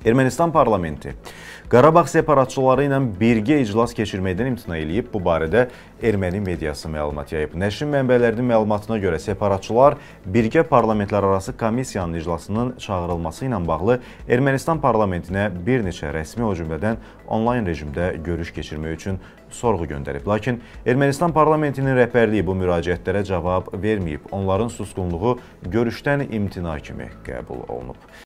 Ermənistan parlamenti Qarabağ separatçıları ilə birgə iclas keçirməkdən imtina eləyib. Bu barədə erməni mediası məlumat yayıb. Nəşrin mənbələrinin məlumatına görə separatçılar birgə parlamentlərarası komissiyanın iclasının çağırılması ilə bağlı Ermənistan parlamentinə bir neçə rəsmi, o cümlədən onlayn rejimdə görüş keçirmək üçün sorğu göndərib. Lakin Ermənistan parlamentinin rəhbərliyi bu müraciətlərə cavab verməyib. Onların susqunluğu görüşdən imtina kimi qəbul olunub.